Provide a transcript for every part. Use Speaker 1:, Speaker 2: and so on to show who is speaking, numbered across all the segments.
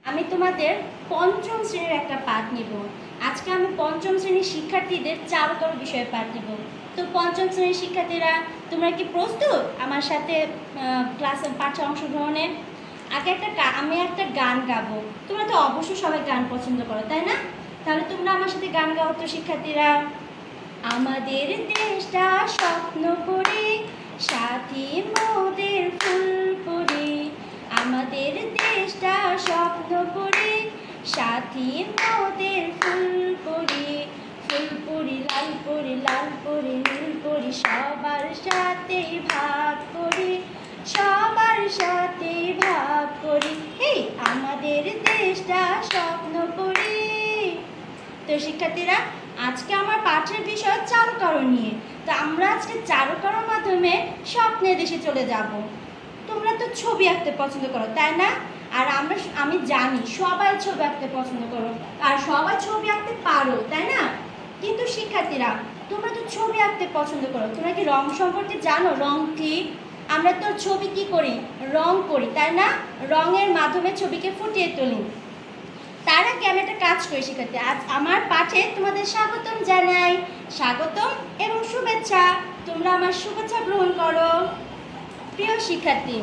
Speaker 1: আমি তোমাদের পঞ্চম শ্রেণীর একটা পাঠ নিব। আজকে আমি পঞ্চম শ্রেণীর শিক্ষার্থীদের চারুকলা বিষয়ে পাঠ নিব। তো পঞ্চম শ্রেণীর শিক্ষার্থীরা তোমরা কি প্রস্তুত আমার সাথে ক্লাসে পাঠে অংশগ্রহণে? আগে আমি একটা গান গাবো। তোমরা তো অবশ্যই সবাই গান পছন্দ করো, তাই না? তাহলে তোমরা আমার সাথে গান গাও তো শিক্ষার্থীরা। আমাদের দেশটা স্বপ্ন করে সাথী মোদের ফুল পড়ে, আমাদের দেশটা স্বপ্ন করে সাথী মোদের ফুল পড়ে, ফুল পড়ি লাল পড়ি লাল পড়ি নীল পড়ি সবার সাথে ভাগ করি, সবার সাথে ভাগ করি, এই আমাদের দেশটা স্বপ্ন করে। তো শিক্ষার্থীরা, আজকে আমার পাঠের বিষয় চারুকলা নিয়ে। তো আমরা আজকে চারুকলার মাধ্যমে স্বপ্নের দেশে চলে যাব। তোমরা তো ছবি আঁকতে পছন্দ করো, তাই না? আর আমি জানি সবাই ছবি আঁকতে পছন্দ করো আর সবাই ছবি আঁকতে পারো, তাই না? কিন্তু শিক্ষার্থীরা, তোমরা তো ছবি আঁকতে পছন্দ করো, তোমরা কি রং সম্পর্কে জানো? রং কি? আমরা তো ছবি কি করি? রং করি, তাই না? রঙের মাধ্যমে ছবিকে ফুটিয়ে তুলি। তার আগে আমি একটা কাজ করি শিক্ষার্থী, আজ আমার পাঠে তোমাদের স্বাগতম জানাই। স্বাগতম এবং শুভেচ্ছা। তোমরা আমার শুভেচ্ছা গ্রহণ করো। প্রিয় শিক্ষার্থী,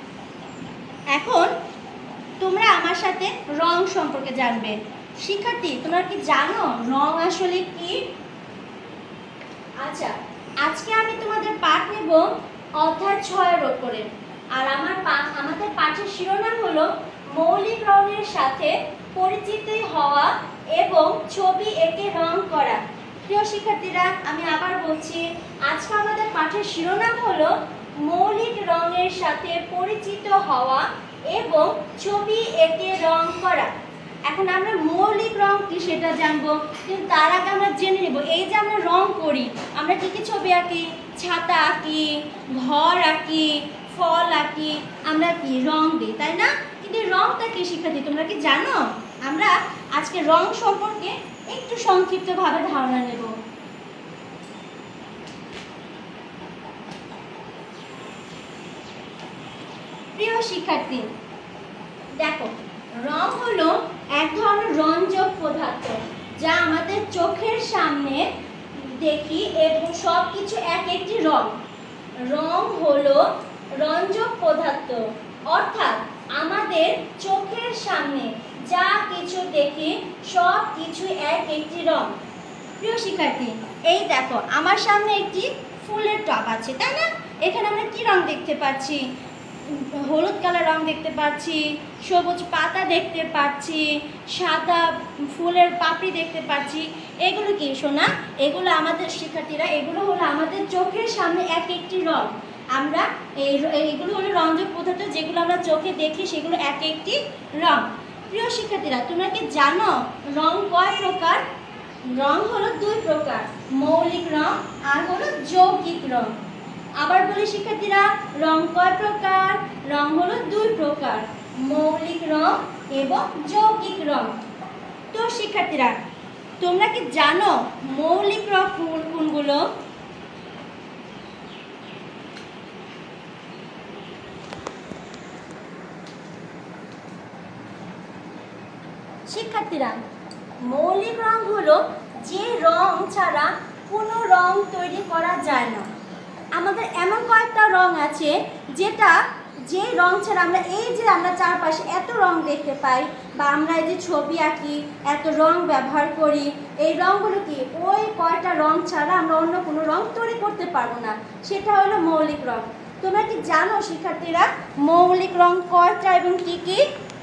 Speaker 1: এখন তোমরা আমার সাথে রং সম্পর্কে জানবে। শিক্ষার্থী, তোমরা কি জানো রং আসলে কি? আচ্ছা, আজকে আমি তোমাদের পাঠ নেব অধ্যায় 6-এর উপরে। আর আমাদের পাঠের শিরোনাম হলো মৌলিক রঙের সাথে পরিচিত হওয়া এবং ছবি এঁকে রং করা। প্রিয় শিক্ষার্থীরা, আমি আবার বলছি, আজকে আমাদের পাঠের শিরোনাম হলো মৌলিক রঙের সাথে পরিচিত হওয়া এবং ছবি এঁকে রং করা। এখন আমরা মৌলিক রং কি সেটা জানবো, কিন্তু তার আগে আমরা জেনে নেব এই যে আমরা রং করি, আমরা কি কি ছবি আঁকি? ছাতা আঁকি, ঘর আঁকি, ফল আঁকি, আমরা কি রং দিই, তাই না? কিন্তু রংটা কি শিক্ষার্থী, তোমরা কি জানো? আমরা আজকে রং সম্পর্কে একটু সংক্ষিপ্তভাবে ধারণা নেব। প্রিয় শিক্ষার্থী, দেখো, রং হলো এক ধরনের রঞ্জক পদার্থ যা আমাদের চোখের সামনে দেখি এবং সব কিছু এক একটি রং। রং হলো রঞ্জক পদার্থ, অর্থাৎ আমাদের চোখের সামনে যা কিছু দেখি সব কিছু এক একটি রং। প্রিয় শিক্ষার্থী, এই দেখো আমার সামনে একটি ফুলের টব আছে, তাই না? এখানে আমরা কি রং দেখতে পাচ্ছি? হলুদ কালার রং দেখতে পাচ্ছি, সবুজ পাতা দেখতে পাচ্ছি, সাদা ফুলের পাপড়ি দেখতে পাচ্ছি। এগুলো কি সোনা? এগুলো আমাদের শিক্ষার্থীরা, এগুলো হলো আমাদের চোখের সামনে এক একটি রং। আমরা এইগুলো হলো রঞ্জক পদার্থ, যেগুলো আমরা চোখে দেখি সেগুলো এক একটি রং। প্রিয় শিক্ষার্থীরা, তোমরা কি জানো রং কয় প্রকার? রং হলো দুই প্রকার, মৌলিক রং আর হলো যৌগিক রং। আবার বলি শিক্ষার্থীরা, রং কয় প্রকার? রং হলো দুই প্রকার, মৌলিক রং এবং যৌগিক রং। তো শিক্ষার্থীরা, তোমরা কি জানো মৌলিক রং কোনগুলো? শিক্ষার্থীরা, মৌলিক রং হলো যে রং ছাড়া কোনো রং তৈরি করা যায় না। আমাদের এমন কয়েকটা রং আছে যে রং ছাড়া আমরা চারপাশে এত রং দেখতে পাই, বা আমরা এই যে ছবি আঁকি এত রং ব্যবহার করি, এই রংগুলো কি ওই কয়টা রং ছাড়া আমরা অন্য কোনো রং তৈরি করতে পারবো না, সেটা হলো মৌলিক রং। তোমরা কি জানো শিক্ষার্থীরা মৌলিক রং কয়টা এবং কি কি?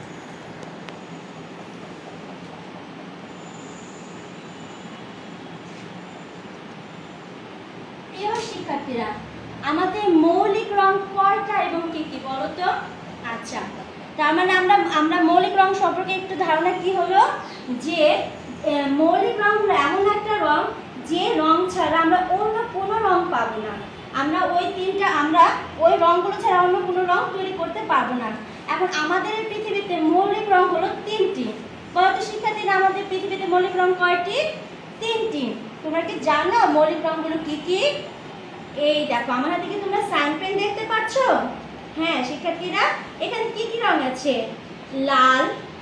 Speaker 1: প্রিয় শিক্ষার্থীরা, আমাদের মৌলিক রং কয়টা এবং কি কি বলো তো? আচ্ছা, তার মানে আমরা মৌলিক রং সম্পর্কে একটু ধারণা কি হলো, যে মৌলিক রং হলো এমন একটা রং যে রং ছাড়া আমরা অন্য কোনো রং পাবো না। আমরা ওই রংগুলো ছাড়া অন্য কোনো রং তৈরি করতে পারবো না। এখন আমাদের পৃথিবীতে মৌলিক রং হলো তিনটি। বলো তো শিক্ষার্থীরা, আমাদের পৃথিবীতে মৌলিক রং কয়টি? তিনটি। তোমরা কি জানো মৌলিক রংগুলো কি কি? এই দেখো আমার হাতে কি তোমরা সাইন পেন দেখতে পাচ্ছ? হ্যাঁ শিক্ষার্থীরা, এখানে কি কি রং আছে? লাল,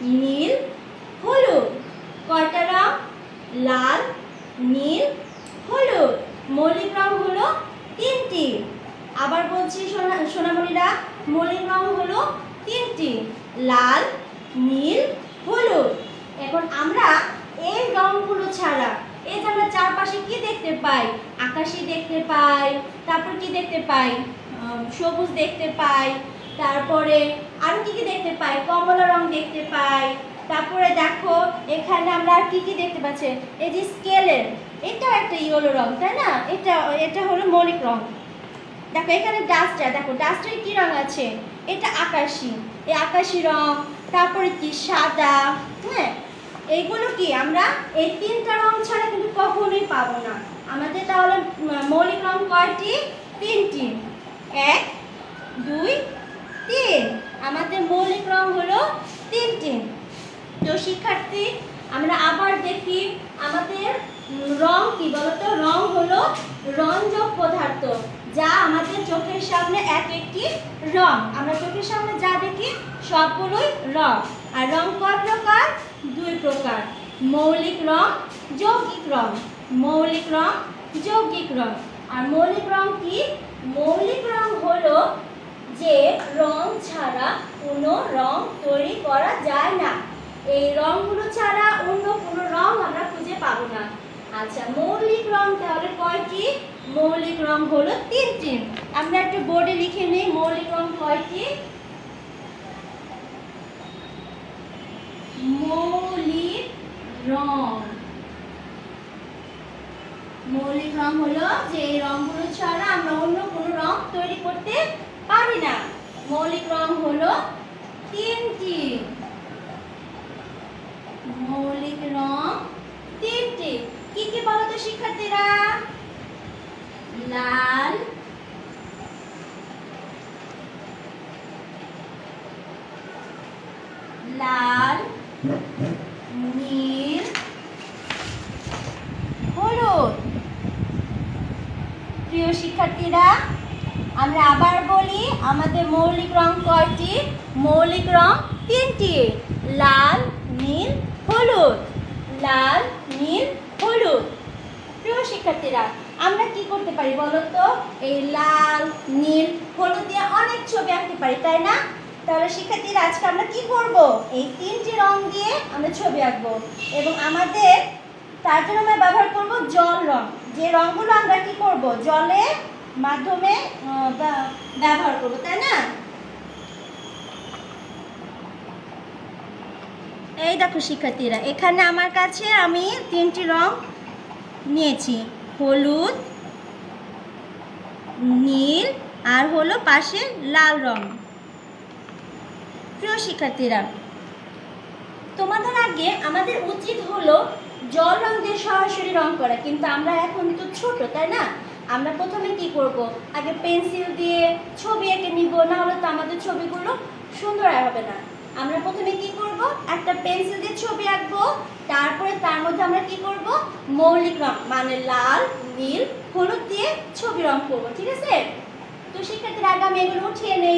Speaker 1: নীল হলুদ। কয়টা রং? লাল, নীল, হলুদ। মৌলিক রং হলো তিনটি। আবার বলছি সোনামণিরা, মৌলিক রং হলো তিনটি, লাল, নীল, হলুদ। এখন আমরা এই রংগুলো ছাড়া এই যে আমরা চারপাশে কি দেখতে পাই? আকাশি দেখতে পাই, তারপর কি দেখতে পাই? সবুজ দেখতে পাই, তারপরে আরো কি কি দেখতে পাই? কমলা রং দেখতে পাই। তারপরে দেখো এখানে আমরা আর কি কি দেখতে পাচ্ছি? এই যে স্কেলের, এটা একটা ইয়েলো রং, তাই না? এটা হলো মৌলিক রং। দেখো এখানে ডাস্টার, দেখো ডাস্টারে কি রং আছে? এটা আকাশি, এই আকাশি রং। তারপরে কি? সাদা। হ্যাঁ, এইগুলো কি আমরা এই তিনটা রং ছাড়া কিন্তু কখনোই পাবো না। আমাদের তাহলে মৌলিক রং কয়টি? তিনটি। 1 2 3। আমাদের মৌলিক রং হলো তিনটি। তো শিক্ষার্থী, আমরা আবার দেখি আমাদের রং কি বলতো? রং হলো রঞ্জক পদার্থ, যা আমাদের চোখের সামনে এক একটি রং। আমরা চোখের সামনে যা দেখি সবগুলোই রং। আর রং কয় প্রকার? 2 প্রকার, মৌলিক রং, যৌগিক রং। মৌলিক রং, যৌগিক রং। আর মৌলিক রং কি? মৌলিক রং হলো যে রং ছাড়া কোনো রং তৈরি করা যায় না। এই রংগুলো ছাড়া অন্য কোনো রং আমরা খুঁজে পাবো না। আচ্ছা, মৌলিক রং তাহলে কয়টি? মৌলিক রং হলো তিনটি। আমরা একটু বোর্ডে লিখে নিই মৌলিক রং কয়টি। মৌলিক রং, মৌলিক রং হলো যে এই রংগুলো ছাড়া আমরা অন্য কোনো রং তৈরি করতে পারি না। মৌলিক রং হলো তিনটি। মৌলিক রং তিনটি। কি কি বলো তো শিক্ষার্থীরা? লাল, লাল, নীল, হলুদ। প্রিয় শিক্ষার্থীরা, আমরা আবার বলি আমাদের মৌলিক রং কয়টি? মৌলিক রং তিনটি, লাল, নীল, হলুদ। লাল, নীল, হলুদ। প্রিয় শিক্ষার্থীরা, আমরা কি করতে পারি বলো তো? এই লাল, নীল, হলুদ দিয়ে অনেক ছবি আঁকতে পারি, তাই না? তাহলে শিক্ষার্থীরা, আজকে আমরা কি করব? এই তিনটি রং দিয়ে আমরা ছবি আঁকবো। এবং আমাদের তার জন্য আমরা ব্যবহার করব জল রং। যে রংগুলো আমরা কি করব? জলের মাধ্যমে ব্যবহার করব, তাই না? এই দেখো শিক্ষার্থীরা, এখানে আমার কাছে আমি তিনটি রং নিয়েছি, হলুদ, নীল, আর হলো পাশে লাল রং। প্রিয় শিক্ষার্থীরা, তোমাদের আগে আমাদের উচিত হলো জল রং দিয়ে সরাসরি রং করা, কিন্তু আমরা এখন তো ছোট, তাই না? আমরা প্রথমে কি করব? আগে পেন্সিল দিয়ে ছবি এঁকে নিব, না হলে তো আমাদের ছবিগুলো সুন্দর হবে না। আমরা প্রথমে কি করব? একটা পেন্সিল দিয়ে ছবি আঁকবো, তারপরে তার মধ্যে আমরা কি করব? মৌলিক রং মানে লাল, নীল, হলুদ দিয়ে ছবি রং করব, ঠিক আছে? তো শিক্ষার্থীরা, আগে আমি এগুলো উঠিয়ে নেই।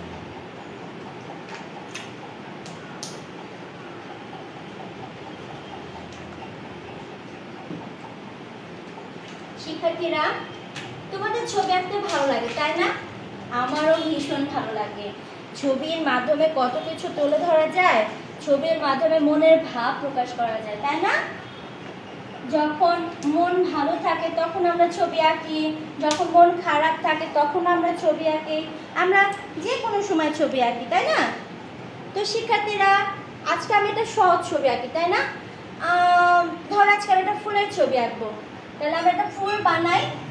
Speaker 1: শিক্ষার্থীরা, তোমাদের ছবি আঁকতে ভালো লাগে, তাই না? আমারও ভীষণ ভালো লাগে। ছবির মাধ্যমে কত কিছু তুলে ধরা যায়, ছবির মাধ্যমে মনের ভাব প্রকাশ করা যায়, তাই না? যখন মন ভালো থাকে তখন আমরা ছবি আঁকি, যখন মন খারাপ থাকে তখন আমরা ছবি আঁকি, আমরা যে কোনো সময় ছবি আঁকি, তাই না? তো শিক্ষার্থীরা, আজকে আমি একটা সহজ ছবি আঁকি, তাই না? ধর আজকে আমি একটা ফুলের ছবি আঁকবো। তাহলে আমরা একটা ফুল বানাই।